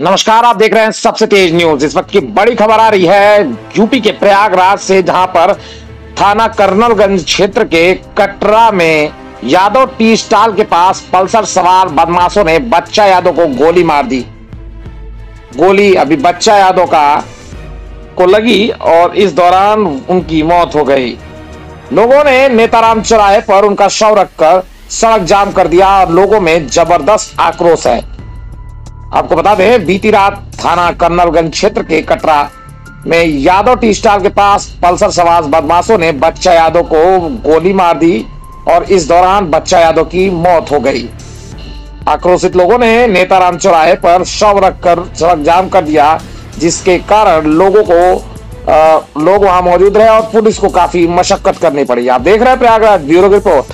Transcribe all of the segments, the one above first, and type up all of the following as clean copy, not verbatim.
नमस्कार, आप देख रहे हैं सबसे तेज न्यूज। इस वक्त की बड़ी खबर आ रही है यूपी के प्रयागराज से, जहां पर थाना कर्नलगंज क्षेत्र के कटरा में यादव टी स्टॉल के पास पल्सर सवार बदमाशों ने बच्चा यादव को गोली मार दी। गोली अभी बच्चा यादव को लगी और इस दौरान उनकी मौत हो गई। लोगों ने नेताराम चौराहे पर उनका शव रखकर सड़क जाम कर दिया और लोगों में जबरदस्त आक्रोश है। आपको बता दें, बीती रात थाना कर्नलगंज क्षेत्र के कटरा में यादव टी स्टॉल के पास पल्सर सवार बदमाशों ने बच्चा यादव को गोली मार दी और इस दौरान बच्चा यादव की मौत हो गई। आक्रोशित लोगों ने नेताराम चौराहे पर शव रखकर सड़क जाम कर दिया, जिसके कारण लोग वहां मौजूद रहे और पुलिस को काफी मशक्कत करनी पड़ी। आप देख रहे हैं प्रयागराज ब्यूरो की रिपोर्ट।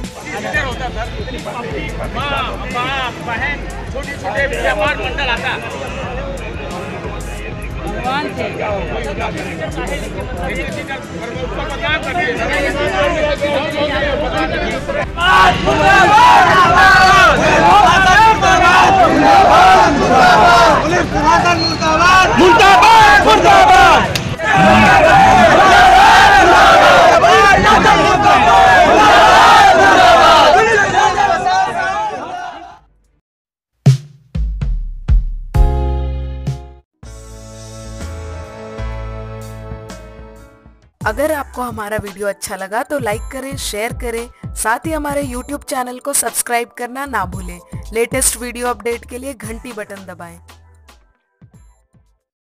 छोटे व्यापार मंडल आता अगर आपको हमारा वीडियो अच्छा लगा तो लाइक करें, शेयर करें, साथ ही हमारे YouTube चैनल को सब्सक्राइब करना ना भूलें। लेटेस्ट वीडियो अपडेट के लिए घंटी बटन दबाएं।